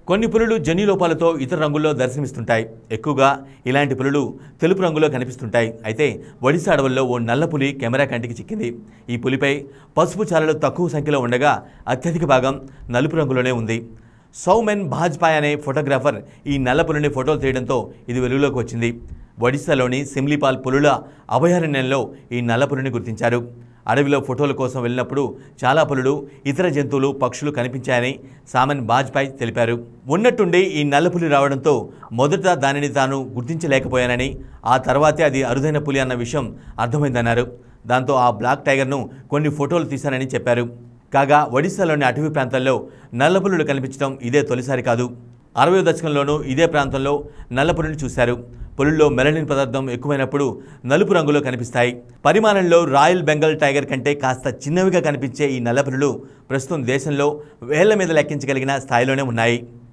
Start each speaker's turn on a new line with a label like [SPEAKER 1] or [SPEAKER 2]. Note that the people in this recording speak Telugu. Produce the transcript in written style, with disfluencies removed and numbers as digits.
[SPEAKER 1] కొన్ని పులులు జన్యులోపాలతో ఇతర రంగుల్లో దర్శనమిస్తుంటాయి. ఎక్కువగా ఇలాంటి పులులు తెలుపు రంగులో కనిపిస్తుంటాయి. అయితే ఒడిశా అడవుల్లో ఓ నల్ల పులి కెమెరా కంటికి చిక్కింది. ఈ పులిపై పసుపు చారలు తక్కువ సంఖ్యలో ఉండగా అత్యధిక భాగం నలుపు రంగులోనే ఉంది. సౌమెన్ భాజ్పాయ్ అనే ఫోటోగ్రాఫర్ ఈ నల్ల పులిని ఫోటోలు తీయడంతో ఇది వెలుగులోకి వచ్చింది. ఒడిశాలోని సిమ్లీపాల్ పులుల అభయారణ్యంలో ఈ నల్ల పులిని గుర్తించారు. అడవిలో ఫోటోల కోసం వెళ్ళినప్పుడు చాలా పులులు, ఇతర జంతువులు, పక్షులు కనిపించాయని సామన్ బాజ్పాయ్ తెలిపారు. ఉన్నట్టుండి ఈ నల్లపులి రావడంతో మొదట దానిని తాను గుర్తించలేకపోయానని, ఆ తర్వాతే అది అరుదైన పులి అన్న విషయం అర్థమైందన్నారు. దాంతో ఆ బ్లాక్ టైగర్ను కొన్ని ఫోటోలు తీశానని చెప్పారు. కాగా ఒడిశాలోని అటవీ ప్రాంతాల్లో నల్లపులులు కనిపించడం ఇదే తొలిసారి కాదు. 60వ దశకంలోనూ ఇదే ప్రాంతంలో నల్లపులిని చూశారు. పులుల్లో మెలనిన్ పదార్థం ఎక్కువైనప్పుడు నలుపు రంగులో కనిపిస్తాయి. పరిమాణంలో రాయల్ బెంగాల్ టైగర్ కంటే కాస్త చిన్నవిగా కనిపించే ఈ నల్లపులులు ప్రస్తుతం దేశంలో వేళ్ల మీద లెక్కించగలిగిన స్థాయిలోనే ఉన్నాయి.